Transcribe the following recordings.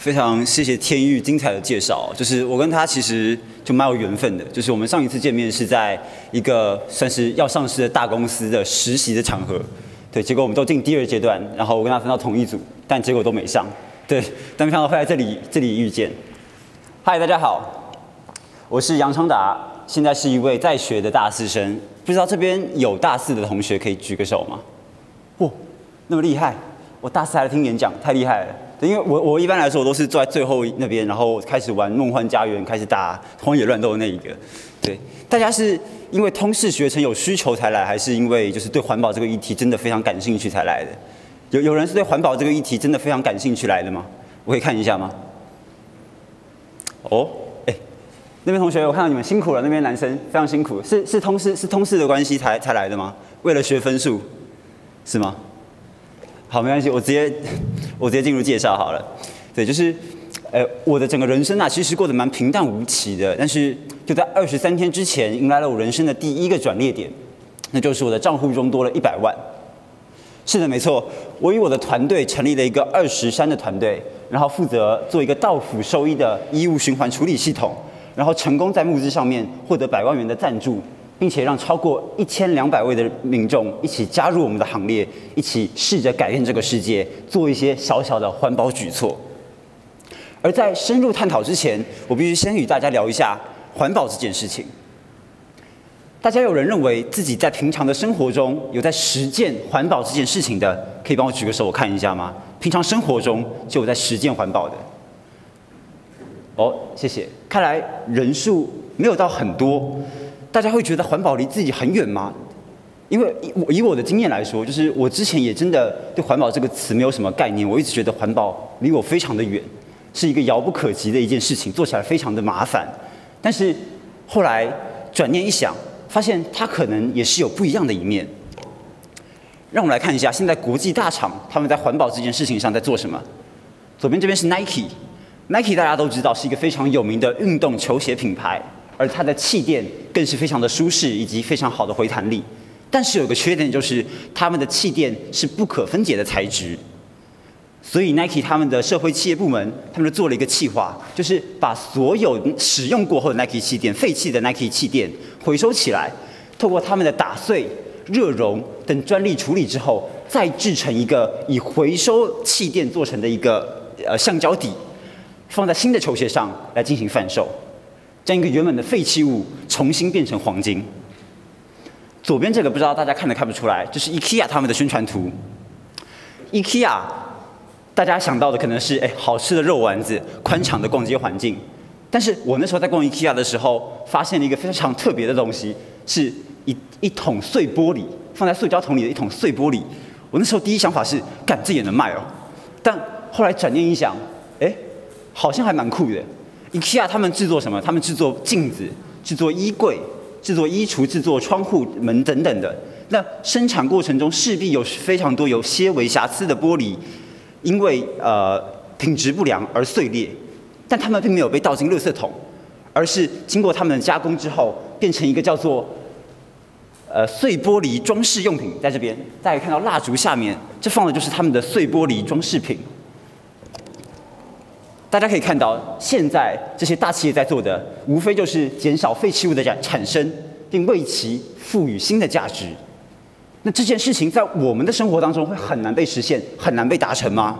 非常谢谢天玉精彩的介绍，就是我跟他其实就蛮有缘分的，就是我们上一次见面是在一个算是要上市的大公司的实习的场合，对，结果我们都进第二阶段，然后我跟他分到同一组，但结果都没上，对，但没想到会在这里遇见。嗨，大家好，我是杨昌达，现在是一位在学的大四生，不知道这边有大四的同学可以举个手吗？哇，那么厉害，我大四还来听演讲，太厉害了。对，因为我一般来说我都是坐在最后那边，然后开始玩梦幻家园，开始打荒野乱斗的那一个。对，大家是因为通识学程有需求才来，还是因为就是对环保这个议题真的非常感兴趣才来的？有人是对环保这个议题真的非常感兴趣来的吗？我可以看一下吗？哦，哎，那边同学，我看到你们辛苦了，那边男生非常辛苦，是通识的关系才来的吗？为了学分数，是吗？好，没关系，我直接进入介绍好了。对，就是，我的整个人生啊，其实过得蛮平淡无奇的。但是就在23天之前，迎来了我人生的第一个转捩点，那就是我的账户中多了100万。是的，没错，我与我的团队成立了一个20山的团队，然后负责做一个到府收益的衣物循环处理系统，然后成功在募资上面获得100万元的赞助。并且让超过1200位的民众一起加入我们的行列，一起试着改变这个世界，做一些小小的环保举措。而在深入探讨之前，我必须先与大家聊一下环保这件事情。大家有人认为自己在平常的生活中有在实践环保这件事情的，可以帮我举个手，我看一下吗？平常生活中就有在实践环保的。哦，谢谢。看来人数没有到很多。大家会觉得环保离自己很远吗？因为以我的经验来说，就是我之前也真的对环保这个词没有什么概念，我一直觉得环保离我非常的远，是一个遥不可及的一件事情，做起来非常的麻烦。但是后来转念一想，发现它可能也是有不一样的一面。让我们来看一下现在国际大厂他们在环保这件事情上在做什么。左边这边是 Nike 大家都知道是一个非常有名的运动球鞋品牌。而它的气垫更是非常的舒适，以及非常好的回弹力。但是有个缺点，就是他们的气垫是不可分解的材质。所以 Nike 他们的社会企业部门，他们就做了一个企划，就是把所有使用过后的 Nike 气垫、废弃的 Nike 气垫回收起来，透过他们的打碎、热熔等专利处理之后，再制成一个以回收气垫做成的一个橡胶底，放在新的球鞋上来进行贩售。将一个原本的废弃物重新变成黄金。左边这个不知道大家看不出来，这是 IKEA 他们的宣传图。IKEA 大家想到的可能是好吃的肉丸子、宽敞的逛街环境，但是我那时候在逛 IKEA 的时候，发现了一个非常特别的东西，是一桶碎玻璃，放在塑胶桶里的一桶碎玻璃。我那时候第一想法是，干这也能卖哦。但后来转念一想，好像还蛮酷的。IKEA 他们制作什么？他们制作镜子、制作衣柜、制作衣橱、制作窗户门等等的。那生产过程中势必有非常多有些微瑕疵的玻璃，因为品质不良而碎裂。但他们并没有被倒进垃圾桶，而是经过他们的加工之后，变成一个叫做碎玻璃装饰用品。在这边大家可以看到蜡烛下面，这放的就是他们的碎玻璃装饰品。大家可以看到，现在这些大企业在做的，无非就是减少废弃物的产生，并为其赋予新的价值。那这件事情在我们的生活当中会很难被实现，很难被达成吗？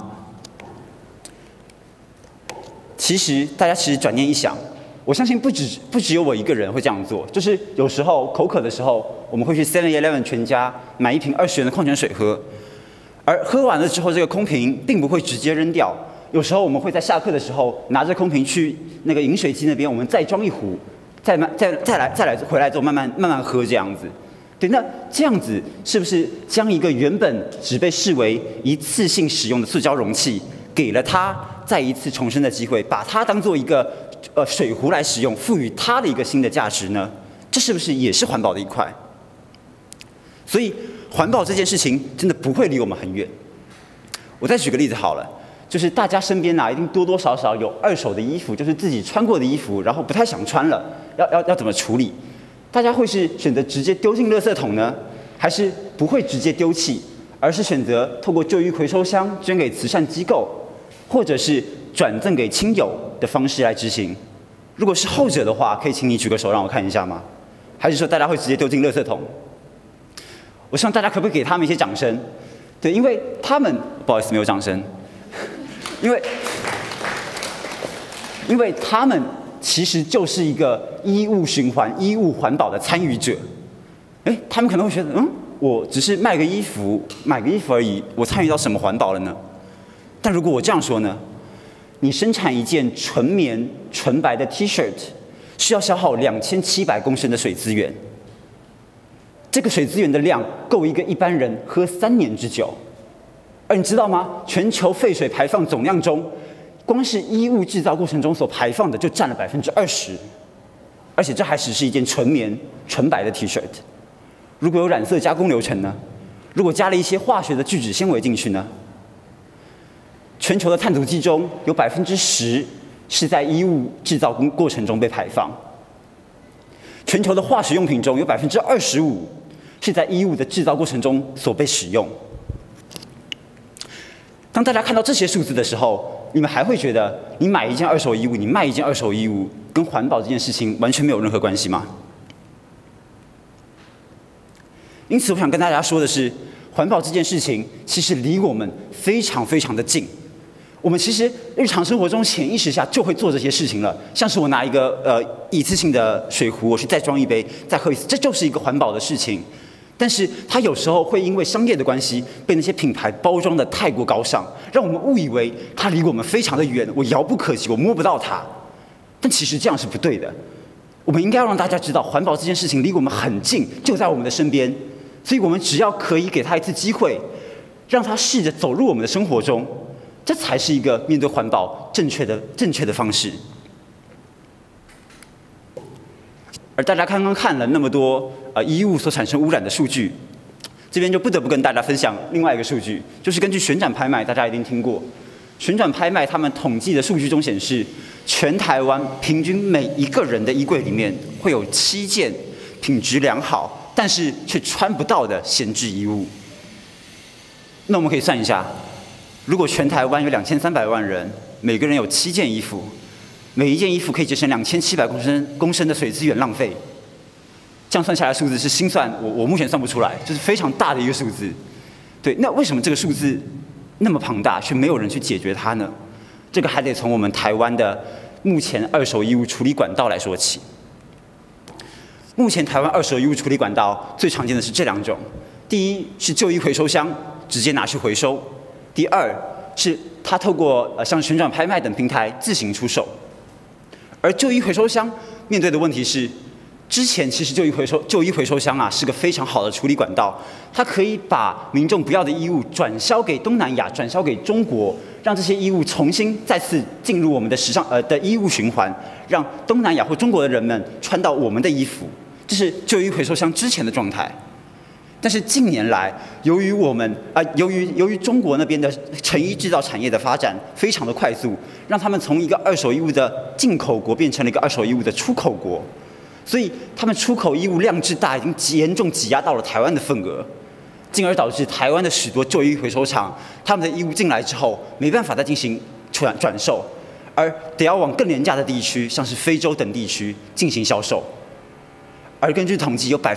大家转念一想，我相信不只有我一个人会这样做。就是有时候口渴的时候，我们会去 7-Eleven 全家买一瓶20元的矿泉水喝，而喝完了之后，这个空瓶并不会直接扔掉。有时候我们会在下课的时候拿着空瓶去那个饮水机那边，我们再装一壶，再来回来之后慢慢喝这样子。对，那这样子是不是将一个原本只被视为一次性使用的塑胶容器，给了它再一次重生的机会，把它当做一个水壶来使用，赋予它的一个新的价值呢？这是不是也是环保的一块？所以环保这件事情真的不会离我们很远。我再举个例子好了。就是大家身边一定多多少少有2手的衣服，就是自己穿过的衣服，然后不太想穿了，要怎么处理？大家会是选择直接丢进垃圾桶呢，还是不会直接丢弃，而是选择透过旧衣回收箱捐给慈善机构， 或者是转赠给亲友的方式来执行？如果是后者的话，可以请你举个手让我看一下吗？还是说大家会直接丢进垃圾桶？我希望大家可不可以给他们一些掌声？对，因为他们不好意思没有掌声，因为他们其实就是一个衣物循环、衣物环保的参与者。他们可能会觉得，我只是买个衣服而已，我参与到什么环保了呢？但如果我这样说呢？你生产一件纯棉、纯白的 T-shirt， 需要消耗2700公升的水资源。这个水资源的量够一个一般人喝3年之久。而你知道吗？全球废水排放总量中，光是衣物制造过程中所排放的就占了20%，而且这还只是一件纯棉、纯白的 T-shirt。如果有染色加工流程呢？如果加了一些化学的聚酯纤维进去呢？全球的碳足迹中有10%是在衣物制造过程中被排放。全球的化学用品中有25%是在衣物的制造过程中所被使用。当大家看到这些数字的时候，你们还会觉得你买一件二手衣物，你卖一件二手衣物，跟环保这件事情完全没有任何关系吗？因此，我想跟大家说的是，环保这件事情其实离我们非常非常的近。我们其实日常生活中潜意识下就会做这些事情了，像是我拿一个一次性的水壶，我去再装一杯，再喝一次，这就是一个环保的事情。但是它有时候会因为商业的关系，被那些品牌包装的太过高尚，让我们误以为它离我们非常的远，我遥不可及，我摸不到它。但其实这样是不对的。我们应该要让大家知道，环保这件事情离我们很近，就在我们的身边。所以我们只要可以给他一次机会，让他试着走入我们的生活中，这才是一个面对环保正确的方式。而大家刚刚看了那么多衣物所产生污染的数据，这边就不得不跟大家分享另外一个数据，就是根据旋转拍卖，大家一定听过，旋转拍卖他们统计的数据中显示，全台湾平均每一个人的衣柜里面会有7件品质良好，但是却穿不到的闲置衣物。那我们可以算一下，如果全台湾有2300万人，每个人有7件衣服，每一件衣服可以节省2700公升的水资源浪费。这样算下来数字是心算，我目前算不出来，就是非常大的一个数字。对，那为什么这个数字那么庞大，却没有人去解决它呢？这个还得从我们台湾的目前二手衣物处理管道来说起。目前台湾二手衣物处理管道最常见的是这2种，第一是旧衣回收箱，直接拿去回收；第二是它透过像旋转拍卖等平台自行出售。而旧衣回收箱面对的问题是，之前其实旧衣回收箱是个非常好的处理管道，它可以把民众不要的衣物转销给东南亚，转销给中国，让这些衣物重新再次进入我们的的衣物循环，让东南亚或中国的人们穿到我们的衣服。这是旧衣回收箱之前的状态。但是近年来，由于中国那边的成衣制造产业的发展非常的快速，让他们从一个二手衣物的进口国变成了一个二手衣物的出口国，所以他们出口衣物量质大，已经严重挤压到了台湾的份额，进而导致台湾的许多旧衣回收厂，他们的衣物进来之后没办法再进行转售，而得要往更廉价的地区，像是非洲等地区进行销售。而根据统计，有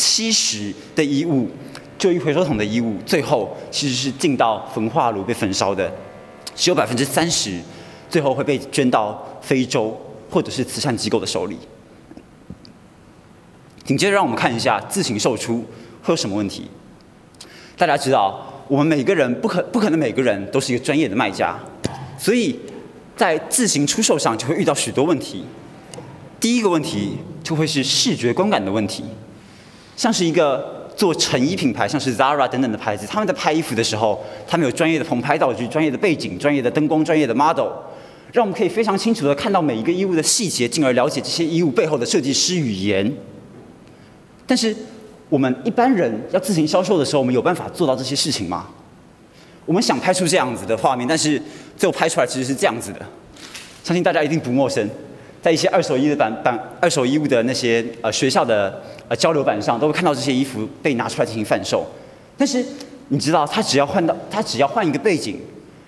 70%的衣物，旧衣回收桶的衣物，最后其实是进到焚化炉被焚烧的，只有30%最后会被捐到非洲或者是慈善机构的手里。紧接着，让我们看一下自行售出会有什么问题。大家知道，我们每个人不可能每个人都是一个专业的卖家，所以在自行出售上就会遇到许多问题。第一个问题就会是视觉观感的问题，像是一个做成衣品牌，像是 Zara 等等的牌子，他们在拍衣服的时候，他们有专业的棚拍道具、专业的背景、专业的灯光、专业的 model， 让我们可以非常清楚地看到每一个衣物的细节，进而了解这些衣物背后的设计师语言。但是我们一般人要自行销售的时候，我们有办法做到这些事情吗？我们想拍出这样子的画面，但是最后拍出来其实是这样子的，相信大家一定不陌生。在一些二手衣物的那些学校的交流板上，都会看到这些衣服被拿出来进行贩售。但是你知道，他只要换一个背景，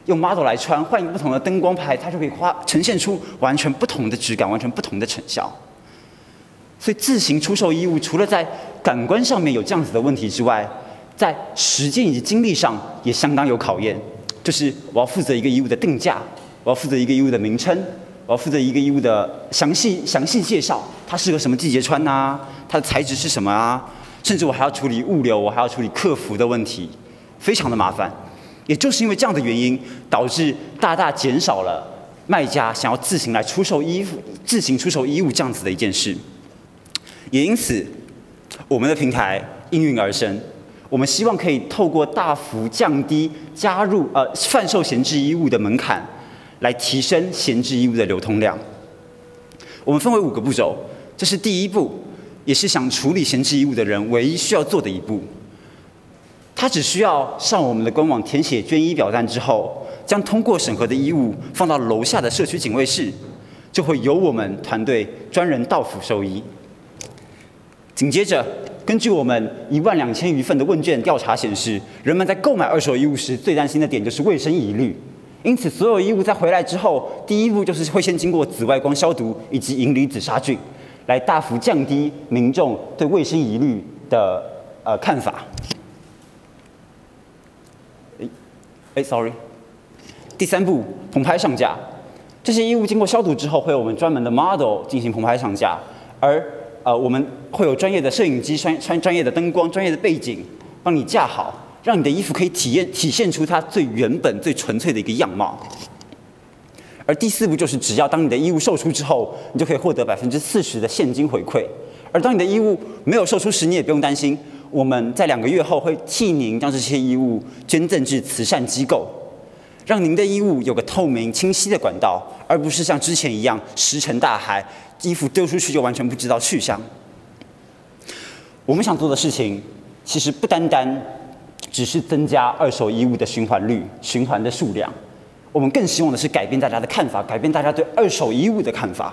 用 model 来穿，换一个不同的灯光牌，它就可以呈现出完全不同的质感，完全不同的成效。所以自行出售衣物，除了在感官上面有这样子的问题之外，在时间以及精力上也相当有考验。就是我要负责一个衣物的定价，我要负责一个衣物的名称，我要负责一个衣物的详细介绍，它适合什么季节穿啊，它的材质是什么啊，甚至我还要处理物流，我还要处理客服的问题，非常的麻烦。也就是因为这样的原因，导致大大减少了卖家想要自行来出售衣服、自行出售衣物这样子的一件事。也因此，我们的平台应运而生。我们希望可以透过大幅降低贩售闲置衣物的门槛，来提升闲置衣物的流通量。我们分为5个步骤，这是第一步，也是想处理闲置衣物的人唯一需要做的一步。他只需要上我们的官网填写捐衣表单之后，将通过审核的衣物放到楼下的社区警卫室，就会由我们团队专人到府收衣。紧接着，根据我们12000余份的问卷调查显示，人们在购买二手衣物时最担心的点就是卫生疑虑。因此，所有衣物在回来之后，第一步就是会先经过紫外光消毒以及银离子杀菌，来大幅降低民众对卫生疑虑的看法。sorry。第3步，棚拍上架。这些衣物经过消毒之后，会有我们专门的 model 进行棚拍上架，而我们会有专业的摄影机、专业的灯光、专业的背景，帮你架好，让你的衣服可以体现出它最原本、最纯粹的一个样貌。而第4步就是，只要当你的衣物售出之后，你就可以获得40%的现金回馈。而当你的衣物没有售出时，你也不用担心，我们在2个月后会替您将这些衣物捐赠至慈善机构，让您的衣物有个透明清晰的管道，而不是像之前一样石沉大海，衣服丢出去就完全不知道去向。我们想做的事情，其实不单单只是增加二手衣物的循环率、循环的数量，我们更希望的是改变大家的看法，改变大家对二手衣物的看法。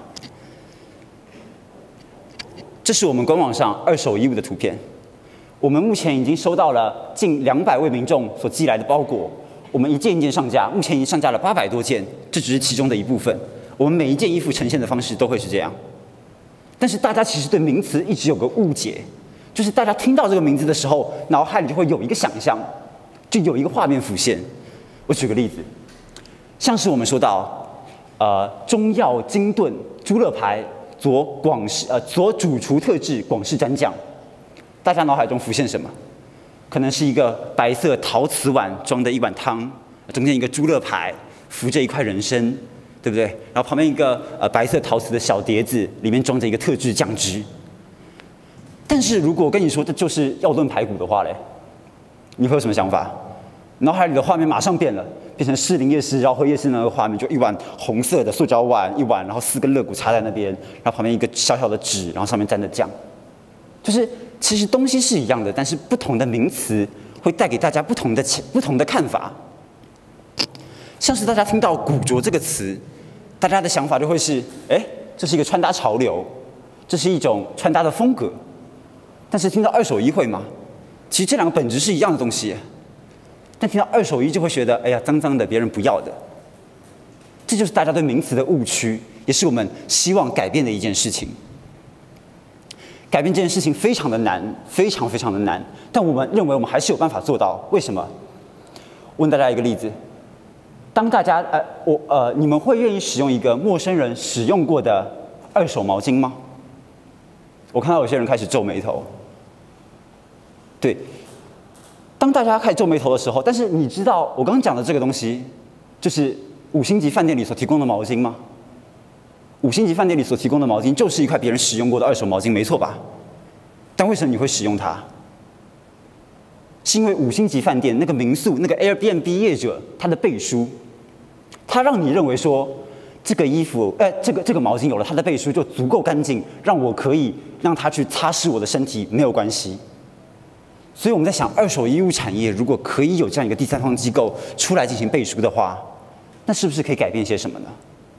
这是我们官网上二手衣物的图片。我们目前已经收到了近200位民众所寄来的包裹，我们一件一件上架，目前已经上架了800多件，这只是其中的一部分。我们每一件衣服呈现的方式都会是这样。但是大家其实对名词一直有个误解，就是大家听到这个名字的时候，脑海里就会有一个想象，就有一个画面浮现。我举个例子，像是我们说到，中药精炖猪肋排佐主厨特制广式蘸酱，大家脑海中浮现什么？可能是一个白色陶瓷碗装的一碗汤，中间一个猪肋排，浮着一块人参，对不对？然后旁边一个白色陶瓷的小碟子，里面装着一个特制酱汁。但是如果我跟你说这就是药炖排骨的话嘞，你会有什么想法？脑海里的画面马上变了，变成士林夜市饶河夜市那个画面，就一碗红色的塑胶碗，一碗，然后4根肋骨插在那边，然后旁边一个小小的纸，然后上面沾着酱。就是其实东西是一样的，但是不同的名词会带给大家不同的看法。像是大家听到古着这个词，大家的想法就会是，这是一个穿搭潮流，这是一种穿搭的风格。但是听到二手衣会吗？其实这2个本质是一样的东西。但听到二手衣就会觉得，哎呀，脏脏的，别人不要的。这就是大家对名词的误区，也是我们希望改变的一件事情。改变这件事情非常的难，非常非常的难，但我们认为我们还是有办法做到。为什么？问大家一个例子：当大家你们会愿意使用一个陌生人使用过的二手毛巾吗？我看到有些人开始皱眉头。对。当大家开始皱眉头的时候，但是你知道我刚刚讲的这个东西，就是5星级饭店里所提供的毛巾吗？5星级饭店里所提供的毛巾就是一块别人使用过的二手毛巾，没错吧？但为什么你会使用它？是因为5星级饭店那个民宿那个 Airbnb 业者他的背书，他让你认为说这个衣服，这个毛巾有了它的背书就足够干净，让我可以让它去擦拭我的身体，没有关系。所以我们在想，二手衣物产业如果可以有这样一个第三方机构出来进行背书的话，那是不是可以改变些什么呢？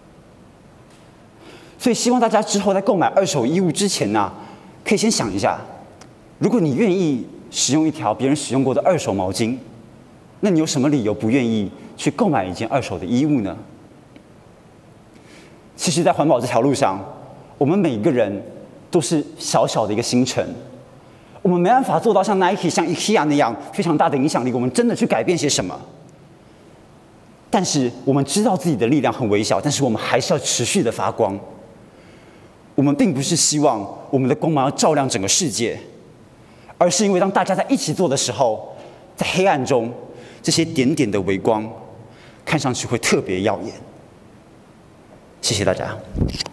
所以希望大家之后在购买二手衣物之前呢，可以先想一下，如果你愿意使用一条别人使用过的二手毛巾， 那你有什么理由不愿意去购买一件二手的衣物呢？其实，在环保这条路上，我们每一个人都是小小的一个星辰。我们没办法做到像 Nike、像 IKEA 那样非常大的影响力，我们真的去改变些什么？但是我们知道自己的力量很微小，但是我们还是要持续的发光。我们并不是希望我们的光芒要照亮整个世界，而是因为当大家在一起做的时候，在黑暗中，这些点点的微光，看上去会特别耀眼。谢谢大家。